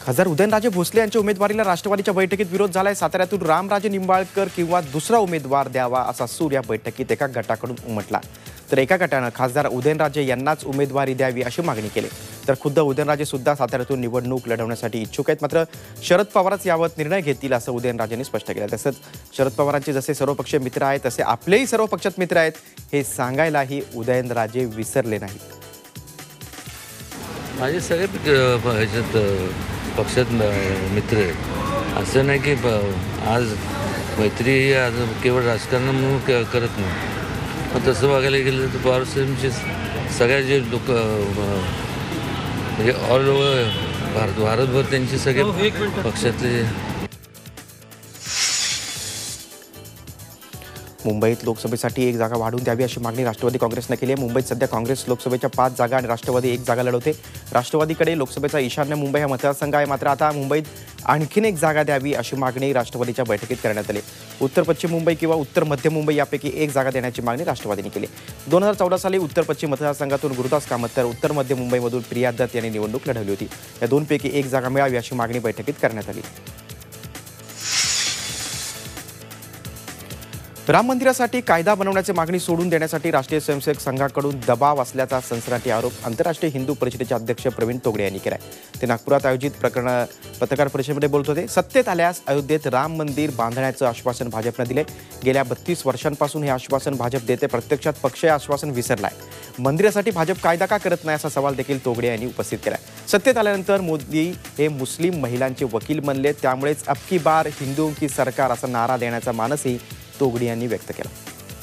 खासदार उदयनराजे भोसले यांच्या उमेदवारीला राष्ट्रवादीच्या बैठकीत विरोध झालाय। साताऱ्यातून रामराजे निंबाळकर किंवा दुसरा उमेदवार द्यावा असा सूर या बैठकीत एका गटाकडून उमटला। तर एका गटानं खासदार उदयनराजे यांनाच उमेदवारी द्यावी अशी मागणी केली। तर खुद्द उदयनराजे सुद्धा साताऱ्यातून निवडणूक लढवण्यासाठी इच्छुक आहेत, मात्र शरद पवारच यावर निर्णय घेतील असं उदयनराजेंनी स्पष्ट केलं। तसंच शरद पवारांचे जसे सर्वपक्षीय मित्र आहेत तसे आपलेही सर्व पक्षात मित्र आहेत हे सांगायलाही उदयनराजे विसरले नाहीत। माझे सगळे पक्षात मित्र आहेत। असं नाही की आज मैत्री ही आज केवळ राजकारण म्हणून करत नाही, पण तसं बघायला गेलं तर पवार साहेबांचे सगळ्या जे लोक म्हणजे ऑल ओव्हर भारतभर त्यांचे सगळे पक्षातले। मुंबईत लोकसभेसाठी एक जागा वाढवून द्यावी अशी मागणी राष्ट्रवादी काँग्रेसने केली आहे। मुंबईत सध्या काँग्रेस लोकसभेच्या 5 जागा आणि राष्ट्रवादी 1 जागा लढवते। राष्ट्रवादीकडे लोकसभेचा ईशान्य मुंबई हा मतदारसंघ आहे, मात्र आता मुंबईत आणखीन एक जागा द्यावी अशी मागणी राष्ट्रवादीच्या बैठकीत करण्यात आली। उत्तर पश्चिम मुंबई किंवा उत्तर मध्य मुंबई यापैकी एक जागा देण्याची मागणी राष्ट्रवादीने केली। 2014 साली उत्तर पश्चिम मतदारसंघातून गुरुदास कामत तर उत्तर मध्य मुंबईमधून प्रिया दत्त यांनी निवडणूक लढवली होती। या दोनपैकी एक जागा मिळावी अशी मागणी बैठकीत करण्यात आली। राम मंदिरासाठी कायदा बनवण्याची मागणी सोडून देण्यासाठी राष्ट्रीय स्वयंसेवक संघाकडून दबाव असल्याचा सनसनाटी आरोप आंतरराष्ट्रीय हिंदू परिषदेचे अध्यक्ष प्रवीण तोगडे यांनी केलाय। ते नागपुरात आयोजित पत्रकार परिषदेमध्ये बोलत होते। सत्तेत आल्यास अयोध्येत राम मंदिर बांधण्याचं आश्वासन भाजपने दिले। गेल्या 32 वर्षांपासून हे आश्वासन भाजप देते, प्रत्यक्षात पक्ष हे आश्वासन विसरलाय। मंदिरासाठी भाजप कायदा का करत नाही असा सवाल देखील तोगडे यांनी उपस्थित केलाय। सत्तेत आल्यानंतर मोदी हे मुस्लिम महिलांचे वकील बनले, त्यामुळेच अब की बार हिंदू की सरकार असा नारा देण्याचा मानसही तोगडे यांनी व्यक्त केला।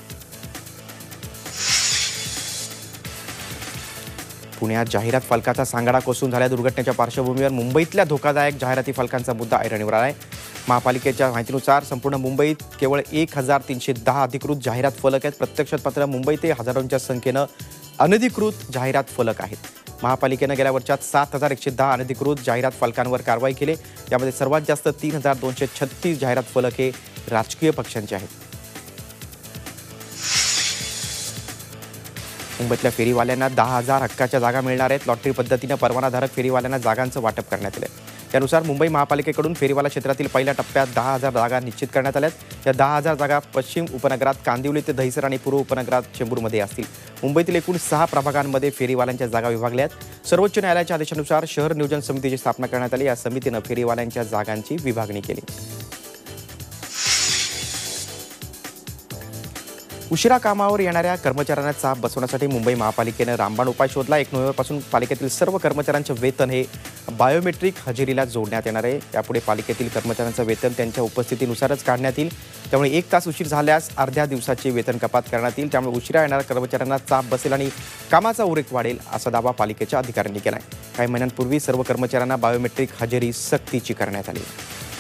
पुण्यात जाहिरात फलकाचा सांगाडा कोसळून झालेल्या दुर्घटनेच्या पार्श्वभूमीवर मुंबईतल्या धोकादायक जाहिराती फलकांचा मुद्दा ऐरणीवर आलाय। महापालिकेच्या माहितीनुसार संपूर्ण मुंबईत केवळ 1310 अधिकृत जाहिरात फलक आहेत। प्रत्यक्षात मात्र मुंबईत हजारोंच्या संख्येनं अनधिकृत जाहिरात फलक आहेत। महापालिकेनं गेल्या वर्षात 7110 अनधिकृत जाहिरात फलकांवर कारवाई केली। यामध्ये सर्वात जास्त 3236 जाहिरात फलक हे राजकीय पक्षांचे आहेत। मुंबईतल्या फेरीवाल्यांना 10,000 हक्काच्या जागा मिळणार आहेत। लॉटरी पद्धतीनं परवानाधारक फेरीवाल्यांना जागांचं वाटप करण्यात आलं आहे। त्यानुसार मुंबई महापालिकेकडून फेरीवाला क्षेत्रातील पहिल्या टप्प्यात 10,000 जागा निश्चित करण्यात आल्यात। या 10,000 जागा पश्चिम उपनगरात कांदिवली ते दहिसर आणि पूर्व उपनगरात चेंबूरमध्ये असतील। मुंबईतील एकूण 6 प्रभागांमध्ये फेरीवाल्यांच्या जागा विभागल्या आहेत। सर्वोच्च न्यायालयाच्या आदेशानुसार शहर नियोजन समितीची स्थापना करण्यात आली। या समितीनं फेरीवाल्यांच्या जागांची विभागणी केली। उशिरा कामावर येणाऱ्या कर्मचाऱ्यांना चाप बसवण्यासाठी मुंबई महापालिकेनं रामबाण उपाय शोधला। 1 नोव्हेंबरपासून पालिकेतील सर्व कर्मचाऱ्यांचे वेतन हे बायोमेट्रिक हजेरीला जोडण्यात येणार आहे। यापुढे पालिकेतील कर्मचाऱ्यांचं वेतन त्यांच्या उपस्थितीनुसारच काढण्यात येईल। त्यामुळे 1 तास उशीर झाल्यास अर्ध्या दिवसाची वेतन कपात करण्यात येईल। त्यामुळे उशिरा येणाऱ्या कर्मचाऱ्यांना चाप बसेल आणि कामाचा उरेक वाढेल असा दावा पालिकेच्या अधिकाऱ्यांनी केला आहे। काही महिन्यांपूर्वी सर्व कर्मचाऱ्यांना बायोमेट्रिक हजेरी सक्तीची करण्यात आली।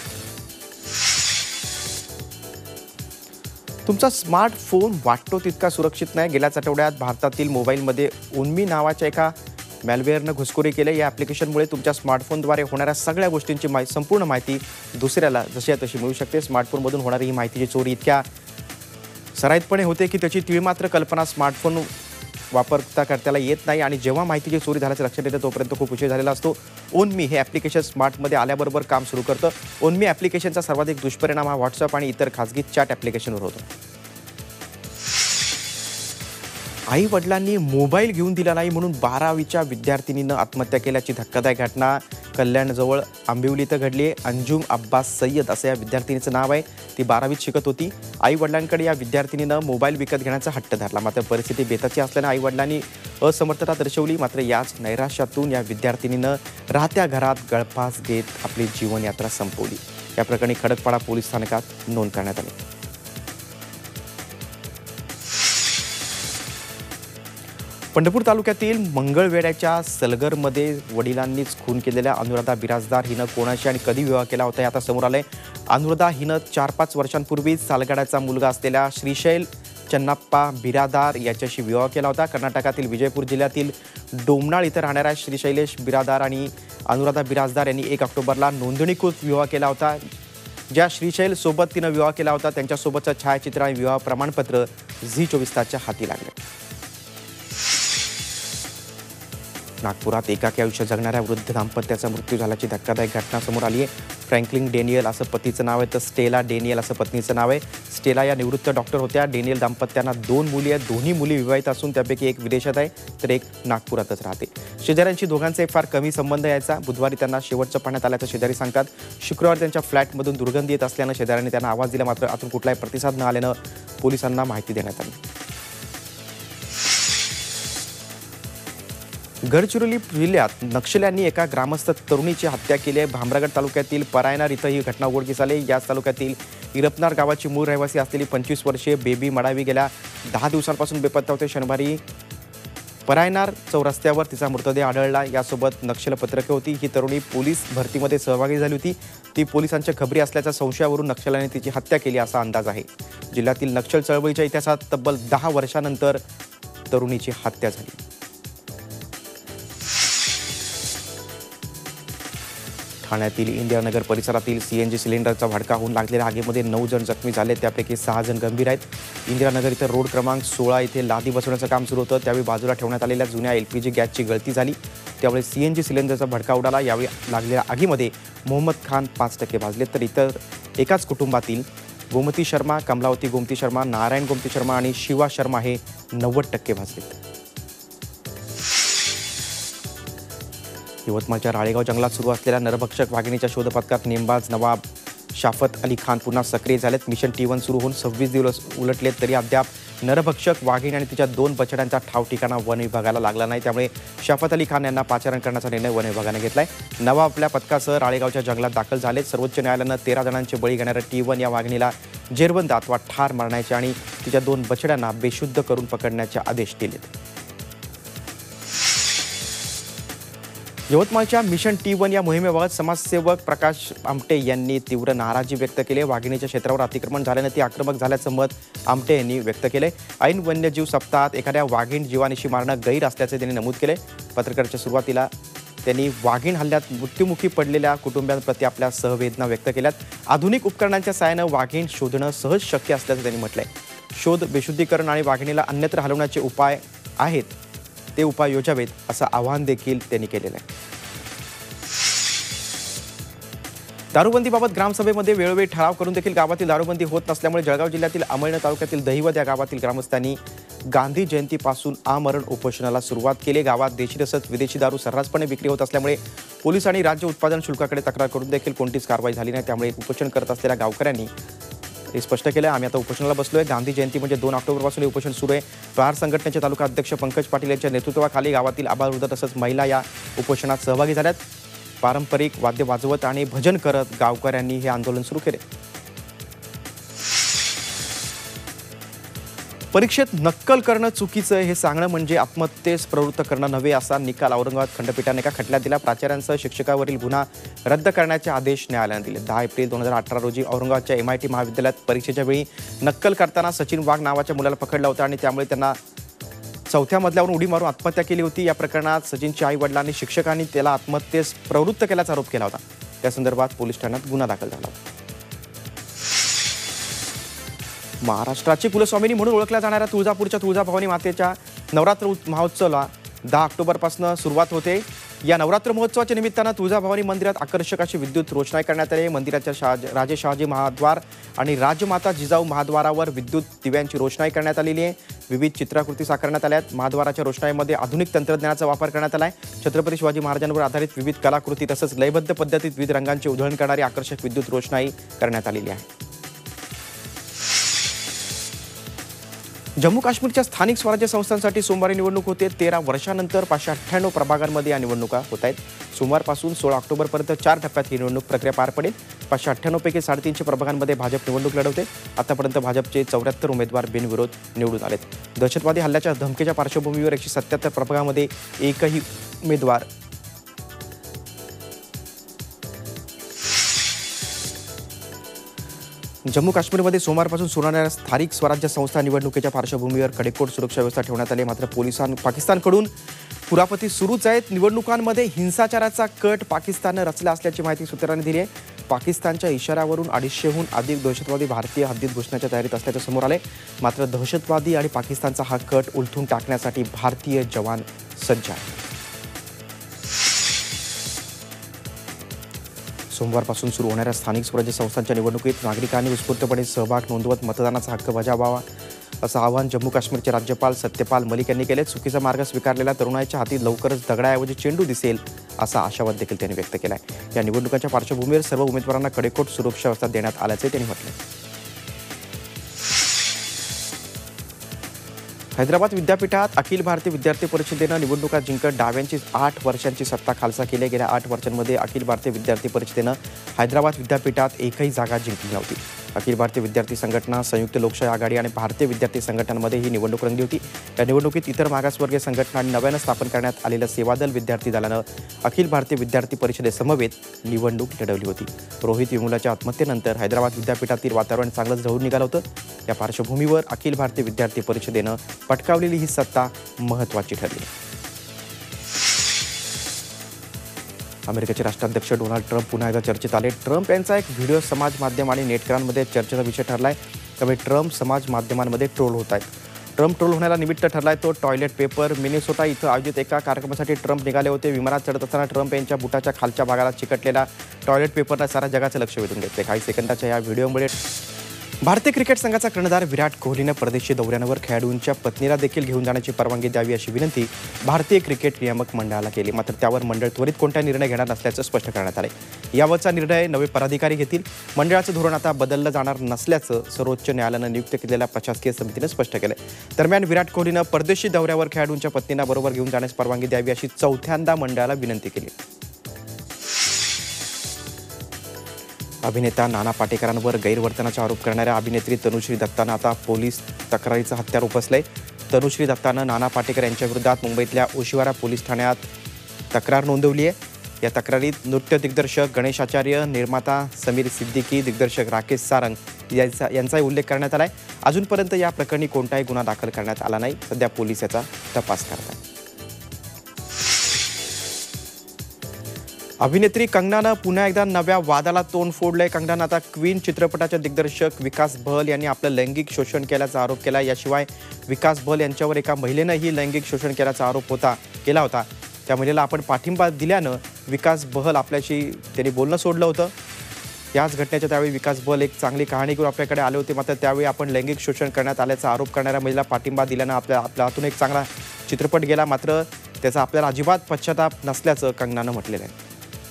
तुमचा स्मार्टफोन वाटतो तितका सुरक्षित नाही। गेल्याच आठवड्यात भारतातील मोबाईलमध्ये उन्मी नावाच्या एका मॅलवेअरनं घुसखोरी केली। या ॲप्लिकेशनमुळे तुमच्या स्मार्टफोनद्वारे होणाऱ्या सगळ्या गोष्टींची संपूर्ण माहिती दुसऱ्याला जशी तशी मिळू शकते। स्मार्टफोनमधून होणारी ही माहितीची चोरी इतक्या सराईतपणे होते की त्याची तीळमात्र कल्पना स्मार्टफोन वापरकर्त्याला येत नाही आणि जेव्हा माहितीची चोरी झाल्याचं लक्षात येतं तोपर्यंत खूप उशीर झालेला असतो। ओनमी हे ॲप्लिकेशन स्मार्टमध्ये आल्याबरोबर काम सुरू करतं। ओनमी ॲप्लिकेशनचा सर्वाधिक दुष्परिणाम हा व्हॉट्सअप आणि इतर खाजगी चॅट ॲप्लिकेशनवर होतो। आई वडिलांनी मोबाईल घेऊन दिला नाही म्हणून 12वीच्या विद्यार्थिनीनं आत्महत्या केल्याची धक्कादायक घटना कल्याणजवळ आंबिवली इथं घडली आहे। अंजुम अब्बास सय्यद असं या विद्यार्थिनीचं नाव आहे। ती 12वीत शिकत होती। आई वडिलांकडे या विद्यार्थिनीनं मोबाईल विकत घेण्याचा हट्ट धरला, मात्र परिस्थिती बेताची असल्यानं आई वडिलांनी असमर्थता दर्शवली। मात्र याच नैराश्यातून या विद्यार्थिनीनं राहत्या घरात गळफास घेत आपली जीवनयात्रा संपवली। या प्रकरणी खडकपाडा पोलीस स्थानकात नोंद करण्यात आली। पंढरपूर तालुक्यातील मंगळवेढ्याच्या सलगरमध्ये वडिलांनीच खून केलेल्या अनुराधा बिराजदार हिनं कोणाशी आणि कधी विवाह केला होता हे आता समोर आलंय। अनुराधा हिनं 4-5 वर्षांपूर्वी सालगडाचा मुलगा असलेल्या श्रीशैल चन्नाप्पा बिरादार याच्याशी विवाह केला होता। कर्नाटकातील विजयपूर जिल्ह्यातील डोमनाळ इथं राहणाऱ्या श्रीशैलेश बिरादार आणि अनुराधा बिराजदार यांनी 1 ऑक्टोबरला नोंदणीकृत विवाह केला होता। ज्या श्रीशैल सोबत तिनं विवाह केला होता त्यांच्यासोबतचं छायाचित्र आणि विवाह प्रमाणपत्र झी 24 तासच्या हाती लागले। नागपुरात एकाकी आयुष्य जगणाऱ्या वृद्ध दाम्पत्याचा मृत्यू झाल्याची धक्कादायक घटना समोर आली आहे. फ्रँकलिन डेनियल असं पतीचं नाव आहे, तर स्टेला डेनियल असं पत्नीचं नाव आहे. स्टेला या निवृत्त डॉक्टर होत्या. डेनियल दाम्पत्यांना 2 मुली आहेत. दोन्ही मुली विवाहित असून त्यापैकी एक विदेशात आहे तर एक नागपुरातच राहते. शेजाऱ्यांशी दोघांचे फार कमी संबंध यायचा. बुधवारी त्यांना शेवटचं पाहण्यात आल्याचं शेजारी सांगतात. शुक्रवारी त्यांच्या फ्लॅटमधून दुर्गंधी येत असल्यानं शेजाऱ्यांनी त्यांना आवाज दिला, मात्र आतून कुठलाही प्रतिसाद न आल्यानं पोलिसांना माहिती देण्यात आली. गडचिरोली जिल्ह्यात नक्षल्यांनी एका ग्रामस्थ तरुणीची हत्या केली आहे. भामरागड तालुक्यातील परायनार इथं ही घटना उघडकीस आली. याच तालुक्यातील इरपनार गावाची मूळ रहिवासी असलेली 25 वर्षीय बेबी मडावी गेल्या 10 दिवसांपासून बेपत्ता होते. शनिवारी परायनार चौरस्त्यावर तिचा मृतदेह आढळला. यासोबत नक्षल पत्रके होती. ही तरुणी पोलीस भरतीमध्ये सहभागी झाली होती. ती पोलिसांच्या खबरी असल्याच्या संशयावरून नक्षल्यांनी तिची हत्या केली असा अंदाज आहे. जिल्ह्यातील नक्षल चळवळीच्या इतिहासात तब्बल 10 वर्षांनंतर तरुणीची हत्या झाली. ठाण्यातील इंदिरानगर परिसरातील सीएनजी सिलेंडरचा भडका होऊन लागलेल्या आगीमध्ये 9 जण जखमी झाले. त्यापैकी 6 जण गंभीर आहेत. इंदिरानगर इथं रोड क्रमांक 16 इथे लादी बसवण्याचं काम सुरू होतं. त्यावेळी बाजूला ठेवण्यात आलेल्या जुन्या LPG गॅसची गळती झाली. त्यामुळे सीएनजी सिलेंडरचा भडका उडाला. यावेळी लागलेल्या आगीमध्ये मोहम्मद खान 5% भाजले, तर इतर एकाच कुटुंबातील गोमती शर्मा, कमलावती गोमती शर्मा, नारायण गोमती शर्मा आणि शिवा शर्मा हे 90% भाजले. यवतमाळच्या राळेगाव जंगलात सुरू असलेल्या नरभक्षक वाघिणीच्या शोधपथकात नेमबाज नवाब शाफत अली खान पुन्हा सक्रिय झालेत. मिशन T1 सुरू होऊन 26 दिवस उलटलेत तरी अद्याप नरभक्षक वाघीण आणि तिच्या 2 बछड्यांचा ठाव ठिकाणा वन विभागाला लागला नाही. त्यामुळे शाफत अली खान यांना पाचारण करण्याचा निर्णय वन विभागाने घेतलाय. नवाब आपल्या पथकासह राळेगावच्या जंगलात दाखल झालेत. सर्वोच्च न्यायालयानं 13 जणांचे बळी घेणाऱ्या T1 या वाघिणीला जेरबंद अथवा ठार मारण्याचे आणि तिच्या 2 बछड्यांना बेशुद्ध करून पकडण्याचे आदेश दिलेत. यवतमाळच्या मिशन T1 या मोहिमेबाबत समाजसेवक प्रकाश आमटे यांनी तीव्र नाराजी व्यक्त केली. वाघिणीच्या क्षेत्रावर अतिक्रमण झाल्यानं ती आक्रमक झाल्याचं मत आमटे यांनी व्यक्त केले. ऐन वन्यजीव सप्ताहात एखाद्या वाघीण जीवानिशी मारणं गैर असल्याचे त्यांनी नमूद केले. पत्रकाराच्या सुरुवातीला त्यांनी वाघीण हल्ल्यात मृत्युमुखी पडलेल्या कुटुंबियांप्रती आपल्या सहवेदना व्यक्त केल्यात. आधुनिक उपकरणांच्या सहाय्यानं वाघीण शोधणं सहज शक्य असल्याचं त्यांनी म्हटलंय. शोध, बेशुद्धीकरण आणि वाघिणीला अन्यत्र हलवण्याचे उपाय आहेत, ते उपाय योजावेत असं आवाहन देखील त्यांनी केलेलं आहे. दारूबंदीबाबत ग्रामसभेमध्ये वेळोवेळी ठराव करून देखील गावातील दारूबंदी होत नसल्यामुळे जळगाव जिल्ह्यातील अमळनेर तालुक्यातील दहिवद या गावातील ग्रामस्थांनी गांधी जयंतीपासून आमरण उपोषणाला सुरुवात केली. गावात देशी तसंच विदेशी दारू सर्रासपणे विक्री होत असल्यामुळे पोलीस आणि राज्य उत्पादन शुल्काकडे तक्रार करून देखील कोणतीच कारवाई झाली नाही. त्यामुळे उपोषण करत असलेल्या गावकऱ्यांनी हे स्पष्ट केलं, आम्ही आता उपोषणाला बसलोय. गांधी जयंती म्हणजे 2 ऑक्टोबरपासून हे उपोषण सुरू आहे. प्रहार संघटनेचे तालुका अध्यक्ष पंकज पाटील यांच्या नेतृत्वाखाली गावातील आबालवृद्ध तसंच महिला या उपोषणात सहभागी झाल्यात. पारंपरिक वाद्य वाजवत आणि भजन करत गावकऱ्यांनी हे आंदोलन सुरू केले. परीक्षेत नक्कल करणं चुकीचं हे सांगणं म्हणजे आत्महत्येस प्रवृत्त करणं नव्हे असा निकाल औरंगाबाद खंडपीठाने एका खटल्यात दिला. प्राचार्यांसह शिक्षकावरील गुन्हा रद्द करण्याचे आदेश न्यायालयाने दिले. 10 एप्रिल 2018 रोजी औरंगाबादच्या MIT महाविद्यालयात परीक्षेच्या वेळी नक्कल करताना सचिन वाघ नावाच्या मुलाला पकडला होता आणि त्यामुळे त्यांना 4थ्या मजल्यावरून उडी मारून आत्महत्या केली होती. या प्रकरणात सचिनच्या आई-वडिलांनी शिक्षकांनी त्याला आत्महत्येस प्रवृत्त केल्याचा आरोप केला होता. त्या संदर्भात पोलीस ठाण्यात गुन्हा दाखल झाला होता. महाराष्ट्राची कुलस्वामिनी म्हणून ओळखल्या जाणाऱ्या तुळजापूरच्या तुळजाभवानी मातेच्या नवरात्र महोत्सवाला 10 ऑक्टोबरपासून सुरुवात होते. या नवरात्र महोत्सवाच्या निमित्तानं तुळजाभवानी मंदिरात आकर्षक अशी विद्युत रोषणाई करण्यात आली. मंदिराच्या राजे शहाजी महाद्वार आणि राजमाता जिजाऊ महाद्वारावर विद्युत दिव्यांची रोषणाई करण्यात आलेली आहे. विविध चित्राकृती साकारण्यात आल्या आहेत. महाद्वाराच्या रोषणाईमध्ये आधुनिक तंत्रज्ञानाचा वापर करण्यात आला आहे. छत्रपती शिवाजी महाराजांवर आधारित विविध कलाकृती तसंच लयबद्ध पद्धतीत विविध रंगांची उधळण करणारी आकर्षक विद्युत रोषणाई करण्यात आलेली आहे. जम्मू काश्मीरच्या स्थानिक स्वराज्य संस्थांसाठी सोमवारी निवडणूक होते. 13 वर्षांनंतर 598 प्रभागांमध्ये या निवडणुका होत आहेत. सोमवारपासून 16 ऑक्टोबरपर्यंत 4 टप्प्यात ही निवडणूक प्रक्रिया पार पडेल. 598 पैकी 350 प्रभागांमध्ये भाजप निवडणूक लढवते. आतापर्यंत भाजपचे 74 उमेदवार बिनविरोध निवडून आलेत. दहशतवादी हल्ल्याच्या धमकीच्या पार्श्वभूमीवर 177 प्रभागामध्ये एकही उमेदवार जम्मू काश्मीरमध्ये सोमवारपासून सुरू होणाऱ्या स्थानिक स्वराज्य संस्था निवडणुकीच्या पार्श्वभूमीवर कडेकोट सुरक्षा व्यवस्था ठेवण्यात आली. मात्र पाकिस्तानकडून कुरापती सुरूच आहेत. निवडणुकांमध्ये हिंसाचाराचा कट पाकिस्ताननं रचला असल्याची माहिती सूत्रांनी दिली आहे. पाकिस्तानच्या इशाऱ्यावरून 250हून अधिक दहशतवादी भारतीय हद्दीत घुसण्याच्या तयारीत असल्याचं समोर आले. मात्र दहशतवादी आणि पाकिस्तानचा हा कट उलथून टाकण्यासाठी भारतीय जवान सज्ज आहेत. सोमवारपासून सुरू होणाऱ्या स्थानिक स्वराज्य संस्थांच्या निवडणुकीत नागरिकांनी उत्स्फूर्तपणे सहभाग नोंदवत मतदानाचा हक्क बजावावा असं आवाहन जम्मू काश्मीरचे राज्यपाल सत्यपाल मलिक यांनी केले. चुकीचा मार्ग स्वीकारलेल्या तरुणाच्या हाती लवकरच दगडाऐवजी चेंडू दिसेल असा आशावाद देखील त्यांनी व्यक्त केला आहे. या निवडणुकांच्या पार्श्वभूमीवर सर्व उमेदवारांना कडेकोट सुरक्षा व्यवस्था देण्यात आल्याचे त्यांनी म्हटले. हैदराबाद विद्यापीठात अखिल भारतीय विद्यार्थी परिषदेनं निवडणुका जिंकत डाव्यांची 8 वर्षांची सत्ता खालसा केली. गेल्या 8 वर्षांमध्ये अखिल भारतीय विद्यार्थी परिषदेनं हैदराबाद विद्यापीठात एकही जागा जिंकली नव्हती. अखिल भारतीय विद्यार्थी संघटना, संयुक्त लोकशाही आघाडी आणि भारतीय विद्यार्थी संघटनांमध्ये ही निवडणूक रंगली होती. या निवडणुकीत इतर मागासवर्गीय संघटना आणि नव्यानं स्थापन करण्यात आलेलं सेवादल विद्यार्थी दलानं अखिल भारतीय विद्यार्थी परिषदेसमवेत निवडणूक लढवली होती. रोहित वेमुलाच्या आत्महत्येनंतर हैदराबाद विद्यापीठातील वातावरण चांगलंच जळून निघालं होतं. या पार्श्वभूमीवर अखिल भारतीय विद्यार्थी परिषदेनं पटकावलेली ही सत्ता महत्त्वाची ठरली. अमेरिकेचे राष्ट्राध्यक्ष डोनाल्ड ट्रम्प पुन्हा एकदा चर्चेत आले. ट्रम्प यांचा एक व्हिडिओ समाज माध्यम आणि नेटकरांमध्ये चर्चेचा विषय ठरलाय. त्यामुळे ट्रम्प समाज माध्यमांमध्ये ट्रोल होत आहेत. ट्रम्प ट्रोल होण्याला निमित्त ठरलाय तो टॉयलेट पेपर. मिनेसोटा इथं आयोजित एका कार्यक्रमासाठी ट्रम्प निघाले होते. विमानात चढत असताना ट्रम्प यांच्या बुटाच्या खालच्या भागाला चिकटलेला टॉयलेट पेपरला सारा जगाचं लक्ष वेधून घेतले. काही सेकंदाच्या या व्हिडिओमुळे भारतीय क्रिकेट संघाचा कर्णधार विराट कोहलीनं परदेशी दौऱ्यांवर खेळाडूंच्या पत्नीला देखील घेऊन जाण्याची परवानगी द्यावी अशी विनंती भारतीय क्रिकेट नियामक मंडळाला केली. मात्र त्यावर मंडळ त्वरित कोणता निर्णय घेणार नसल्याचं स्पष्ट करण्यात आले. यावरचा निर्णय नवे पदाधिकारी घेतील. मंडळाचं धोरण आता बदललं जाणार नसल्याचं सर्वोच्च न्यायालयानं नियुक्त केलेल्या प्रशासकीय समितीनं स्पष्ट केलं. दरम्यान विराट कोहलीनं परदेशी दौऱ्यावर खेळाडूंच्या पत्नींना बरोबर घेऊन जाण्यास परवानगी द्यावी अशी चौथ्यांदा मंडळाला विनंती केली. अभिनेता नाना पाटेकरांवर गैरवर्तनाचा आरोप करणाऱ्या अभिनेत्री तनुश्री दत्तानं आता पोलीस तक्रारीचं हत्यार उपसलंय. तनुश्री दत्तानं नाना पाटेकर यांच्या विरोधात मुंबईतल्या ओशिवारा पोलीस ठाण्यात तक्रार नोंदवली आहे. या तक्रारीत नृत्य दिग्दर्शक गणेश आचार्य, निर्माता समीर सिद्दीकी, दिग्दर्शक राकेश सारंग यांचाही उल्लेख करण्यात आला आहे. अजूनपर्यंत या प्रकरणी कोणताही गुन्हा दाखल करण्यात आला नाही. सध्या पोलीस याचा तपास करत आहेत. अभिनेत्री कंगनानं पुन्हा एकदा नव्या वादाला तोंड फोडलंय. कंगनानं आता क्वीन चित्रपटाच्या दिग्दर्शक विकास बहल यांनी आपलं लैंगिक शोषण केल्याचा आरोप केला. याशिवाय विकास बहल यांच्यावर एका महिलेनंही लैंगिक शोषण केल्याचा आरोप केला होता. त्या महिलेला आपण पाठिंबा दिल्यानं विकास बहल आपल्याशी त्यांनी बोलणं सोडलं होतं. याच घटनेच्या त्यावेळी विकास बहल एक चांगली कहाणी घेऊन आपल्याकडे आले होते. मात्र त्यावेळी आपण लैंगिक शोषण करण्यात आल्याचा आरोप करणाऱ्या महिलेला पाठिंबा दिल्यानं आपल्या हातून एक चांगला चित्रपट गेला. मात्र त्याचा आपल्याला अजिबात पश्चाताप नसल्याचं कंगनानं म्हटलेलं आहे.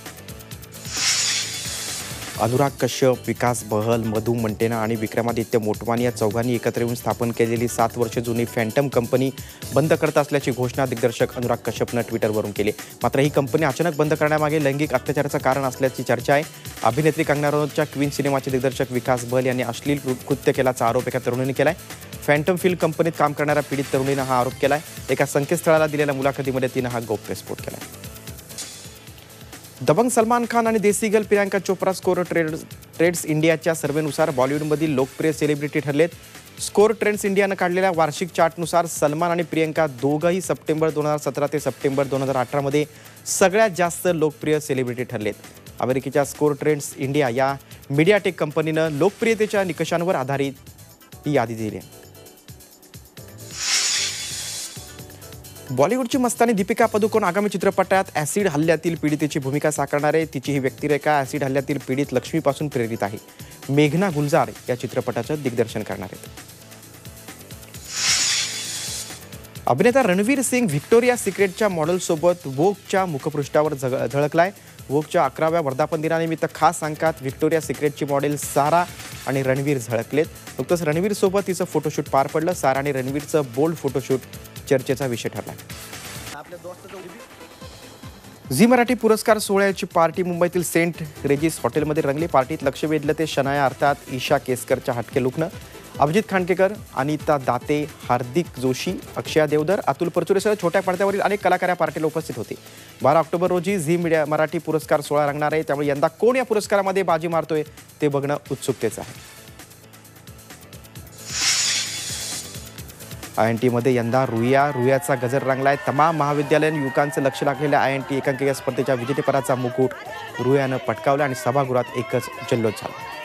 अनुराग कश्यप, विकास बहल, मधु मंटेना आणि विक्रमादित्य मोटवानी या चौघांनी एकत्र येऊन स्थापन केलेली 7 वर्ष जुनी फॅन्टम कंपनी बंद करत असल्याची घोषणा दिग्दर्शक अनुराग कश्यपनं ट्विटरवरून केली. मात्र ही कंपनी अचानक बंद करण्यामागे लैंगिक अत्याचाराचं कारण असल्याची चर्चा आहे. अभिनेत्री कंगना रनौतच्या क्वीन सिनेमाचे दिग्दर्शक विकास बहल यांनी अश्लील कृत्य केल्याचा आरोप एका तरुणीने केलाय. फॅन्टम फिल्म कंपनीत काम करणाऱ्या पीडित तरुणीनं हा आरोप केलाय. एका संकेतस्थळाला दिलेल्या मुलाखतीमध्ये तिनं हा गौप्यस्फोट केलाय. दबंग सलमान खान आणि desi girl Priyanka Chopra score trends इंडियाच्या सर्व्हेनुसार बॉलिवूडमधील लोकप्रिय सेलिब्रिटी ठरलेत. स्कोर ट्रेंड्स इंडियानं काढलेल्या वार्षिक चार्टनुसार सलमान आणि प्रियंका दोघंही सप्टेंबर 2017 ते सप्टेंबर 2018 मध्ये सगळ्यात जास्त लोकप्रिय सेलिब्रिटी ठरलेत. अमेरिकेच्या स्कोर ट्रेंड्स इंडिया या मीडियाटेक कंपनीनं लोकप्रियतेच्या निकषांवर आधारित ही यादी दिली आहे. बॉलिवूडची मस्तानी दीपिका पदुकोण आगामी चित्रपटात ॲसिड हल्ल्यातील पीडितेची भूमिका साकारणार आहे. तिची ही व्यक्तिरेखा ॲसिड हल्ल्यातील पीडित लक्ष्मीपासून प्रेरित आहे. मेघना गुलजार या चित्रपटाचं दिग्दर्शन करणार आहेत. अभिनेता रणवीर सिंग व्हिक्टोरिया सिक्रेटच्या मॉडेलसोबत वोगच्या मुखपृष्ठावर झळकलाय. वोगच्या 11व्या वर्धापन दिनानिमित्त खास अंकात व्हिक्टोरिया सिक्रेटची मॉडेल सारा आणि रणवीर झळकलेत. नुकतंच रणवीरसोबत तिचं फोटोशूट पार पडलं. सारा आणि रणवीरचं बोल्ड फोटोशूट चर्चेचा विषय ठरला. झी मराठी पुरस्कार सोहळ्याची पार्टी मुंबईतील सेंट रेजिस हॉटेलमध्ये रंगली. पार्टीत लक्ष वेधलं ते शनाया अर्थात ईशा केसकरच्या हटके लुकनं. अभिजित खांडकेकर, अनिता दाते, हार्दिक जोशी, अक्षया देवधर, अतुल परचुरेसह छोट्या पडद्यावरील अनेक कलाकार या पार्टीला उपस्थित होते. 12 ऑक्टोबर रोजी झी मराठी पुरस्कार सोहळा रंगणार आहे. त्यामुळे यंदा कोण या पुरस्कारामध्ये बाजी मारतोय ते बघणं उत्सुकतेचं आहे. INT मध्ये यंदा रुयाचा गजर रंगलाय. तमाम महाविद्यालयीन युवकांचं लक्ष लागलेल्या INT एकांकिका स्पर्धेच्या विजेतेपदाचा मुकुट रुयानं पटकावला आणि सभागृहात एकच जल्लोष झाला.